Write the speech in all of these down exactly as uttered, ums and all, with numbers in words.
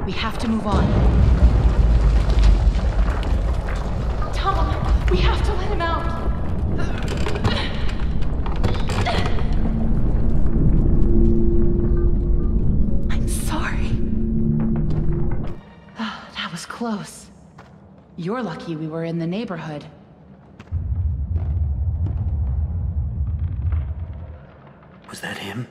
We have to move on. Tom, we have to let him out. I'm sorry. Oh, that was close. You're lucky we were in the neighborhood. Was that him?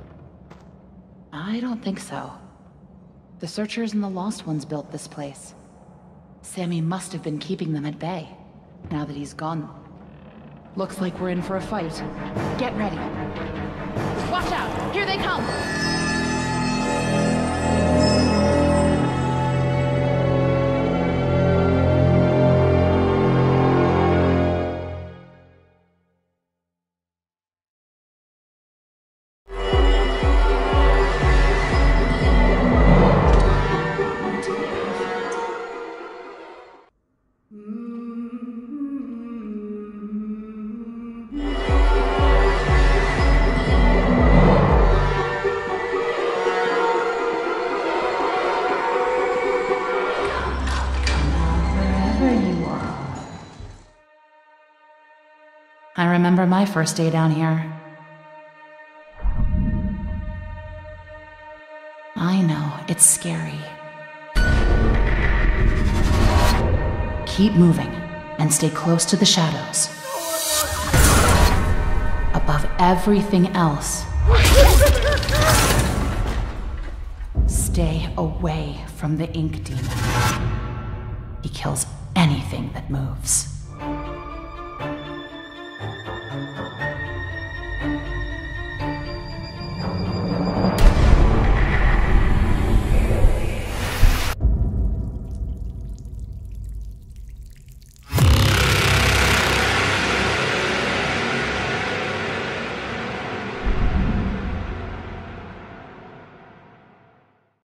I don't think so. The Searchers and the Lost Ones built this place. Sammy must have been keeping them at bay, now that he's gone. Looks like we're in for a fight. Get ready. Watch out! Here they come! I remember my first day down here. I know, it's scary. Keep moving, and stay close to the shadows. Above everything else, stay away from the Ink Demon. He kills anything that moves.